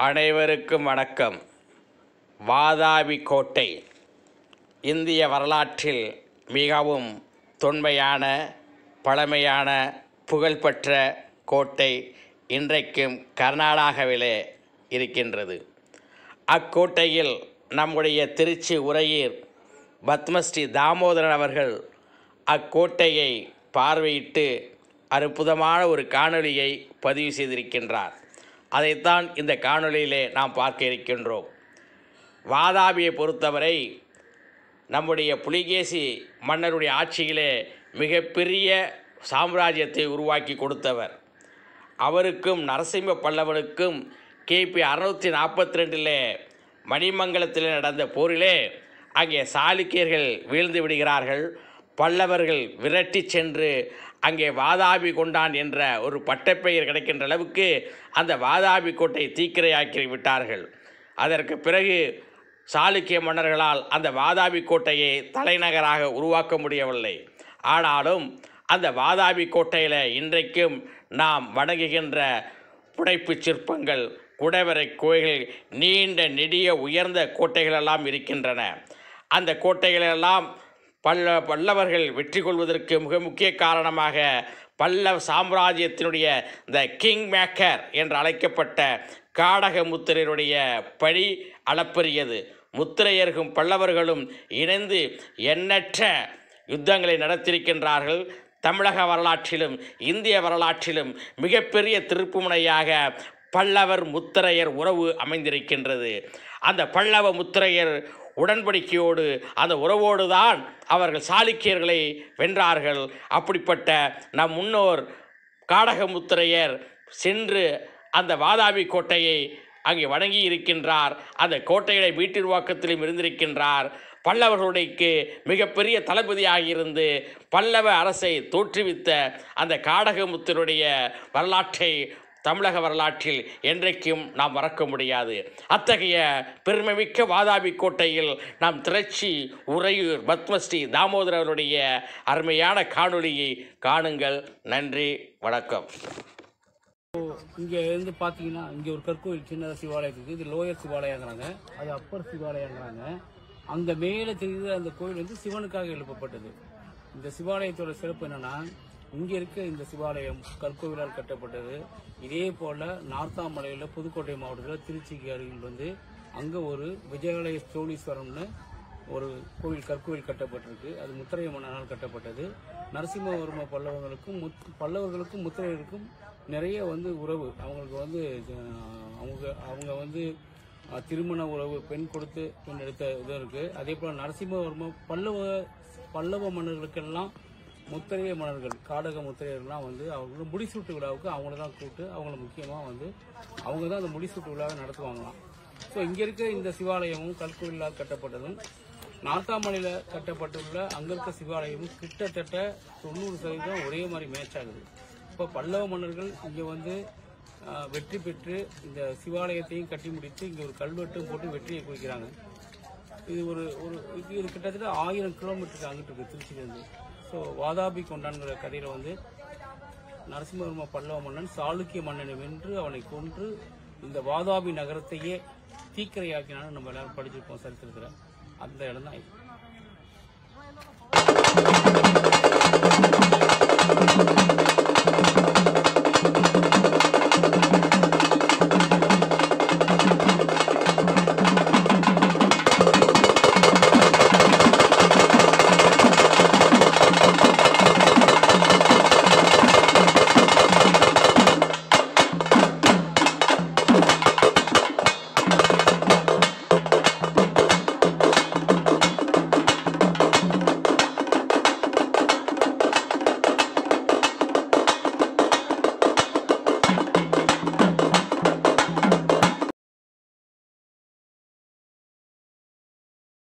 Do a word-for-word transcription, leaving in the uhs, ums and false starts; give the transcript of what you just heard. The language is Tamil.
அனைவருக்கும் வணக்கம். வாதாபி கோட்டை இந்திய வரலாற்றில் மிகவும் தொன்மையான பழமையான புகழ்பெற்ற கோட்டை இன்றைக்கும் கர்நாடகாவிலே இருக்கின்றது. அக்கோட்டையில் நம்முடைய திருச்சி உரையீர் பத்மஸ்ரீ தாமோதரன் அவர்கள் அக்கோட்டையை பார்வையிட்டு அற்புதமான ஒரு காணொளியை பதிவு செய்திருக்கின்றார். அதைத்தான் இந்த காணொளியிலே நாம் பார்க்க இருக்கின்றோம். வாதாபியை பொறுத்தவரை நம்முடைய புலிகேசி மன்னருடைய ஆட்சியிலே மிகப்பெரிய சாம்ராஜ்யத்தை உருவாக்கி கொடுத்தவர். அவருக்கும் நரசிம்ம பல்லவனுக்கும் கிபி அறுநூற்றி நாற்பத்தி ரெண்டிலே மணிமங்கலத்தில் நடந்த போரிலே அங்கே சாளுக்கியர்கள் வீழ்ந்து விடுகிறார்கள். பல்லவர்கள் விரட்டி சென்று அங்கே வாதாபி கொண்டான் என்ற ஒரு பட்டப்பெயர் கிடைக்கின்ற அளவுக்கு அந்த வாதாபி கோட்டை தீக்கிரையாக்கி விட்டார்கள். அதற்கு பிறகு சாளுக்கிய மன்னர்களால் அந்த வாதாபி கோட்டையை தலைநகராக உருவாக்க முடியவில்லை. ஆனாலும் அந்த வாதாபி கோட்டையில் இன்றைக்கும் நாம் வணங்குகின்ற புடைப்பு சிற்பங்கள், குடைவரை கோயில்கள், நீண்ட நெடிய உயர்ந்த கோட்டைகளெல்லாம் இருக்கின்றன. அந்த கோட்டைகளெல்லாம் பல்ல பல்லவர்கள் வெற்றி கொள்வதற்கு மிக முக்கிய காரணமாக பல்லவ சாம்ராஜ்யத்தினுடைய இந்த கிங் மேக்கர் என்று அழைக்கப்பட்ட காடக முத்திரையருடைய பழி அளப்பரியது. முத்திரையர்களும் பல்லவர்களும் இணைந்து எண்ணற்ற யுத்தங்களை நடத்தியிருக்கின்றார்கள். தமிழக வரலாற்றிலும் இந்திய வரலாற்றிலும் மிகப்பெரிய திருப்புமுனையாக பல்லவர் முத்திரையர் உறவு அமைந்திருக்கின்றது. அந்த பல்லவ முத்திரையர் உடன்படிக்கையோடு அந்த உறவோடு தான் அவர்கள் சாளுக்கியர்களை வென்றார்கள். அப்படிப்பட்ட நம் முன்னோர் காடகமுத்திரையர் சென்று அந்த வாதாபி கோட்டையை அங்கே வணங்கி இருக்கின்றார். அந்த கோட்டையை வீட்டிற்வாக்கத்திலும் இருந்திருக்கின்றார். பல்லவர்களுடைய மிகப்பெரிய தளபதியாக இருந்து பல்லவ அரசை தோற்றுவித்த அந்த காடகமுத்தருடைய வரலாற்றை தமிழக வரலாற்றில் என்றைக்கும் நாம் மறக்க முடியாது. அத்தகைய பெருமைமிக்க வாதாபி கோட்டையில் நாம் திருச்சி உறையூர் பத்மஸ்ரீ தாமோதரருடைய அருமையான காணொளியை காணுங்கள். நன்றி, வணக்கம். இங்கே இருந்து பார்த்தீங்கன்னா இங்கே ஒரு கற்கோயில் சின்ன சிவாலயம் இருக்குது. இது லோயர் சிவாலயங்கிறாங்க, அது அப்பர் சிவாலயங்கிறாங்க. அங்கே மேலே தெரியுது அந்த கோயில் வந்து சிவனுக்காக எழுப்பப்பட்டது. இந்த சிவாலயத்தோட சிறப்பு என்னன்னா, இங்கே இருக்க இந்த சிவாலயம் கற்கோவிலால் கட்டப்பட்டது. இதே போல நார்த்தாமலையில் புதுக்கோட்டை மாவட்டத்தில் திருச்சிக்கு அருகில் வந்து அங்கே ஒரு விஜயாலய சோழீஸ்வரம்னு ஒரு கோவில் கற்கோவில் கட்டப்பட்டிருக்கு. அது முத்திரைய மன்னனால் கட்டப்பட்டது. நரசிம்மவர்ம பல்லவர்களுக்கும் முத் பல்லவர்களுக்கும் முத்திரையருக்கும் நிறைய வந்து உறவு. அவங்களுக்கு வந்து அவங்க அவங்க வந்து திருமண உறவு, பெண் கொடுத்து பெண் எடுத்த இது இருக்குது. அதே போல் நரசிம்மவர்ம பல்லவ பல்லவ மன்னர்களுக்கெல்லாம் முத்திரைய மன்னர்கள் காடக முத்திரையர்கள்லாம் வந்து அவங்களோட முடிசூட்டு விழாவுக்கு அவங்கள தான் கூப்பிட்டு அவங்கள முக்கியமாக வந்து அவங்க தான் அந்த முடிசூட்டு விழாவை நடத்துவாங்களாம். ஸோ இங்கே இருக்க இந்த சிவாலயமும் கற்கோவிலால் கட்டப்பட்டதும் நார்த்தாமலையில் கட்டப்பட்டுள்ள அங்கே இருக்க சிவாலயமும் கிட்டத்தட்ட தொண்ணூறு சதவீதம் ஒரே மாதிரி மேட்ச் ஆகுது. இப்போ பல்லவ மன்னர்கள் இங்கே வந்து வெற்றி பெற்று இந்த சிவாலயத்தையும் கட்டி முடித்து இங்கே ஒரு கல்வெட்டும் போட்டு வெற்றியை குறிக்கிறாங்க. இது ஒரு ஒரு இது கிட்டத்தட்ட ஆயிரம் கிலோமீட்டருக்கு அங்கிட்டு இருக்கு திருச்சியிலேருந்து. ஸோ வாதாபி கொண்டான்கிற கதையில் வந்து நரசிம்மவர்ம பல்லவ மன்னன் சாளுக்கிய மன்னனை வென்று அவனை கொன்று இந்த வாதாபி நகரத்தையே தீக்கிரையாக்கினான்னு நம்ம எல்லாரும் படிச்சிருப்போம் சரித்திரத்தில். அந்த இடம் தான் இது.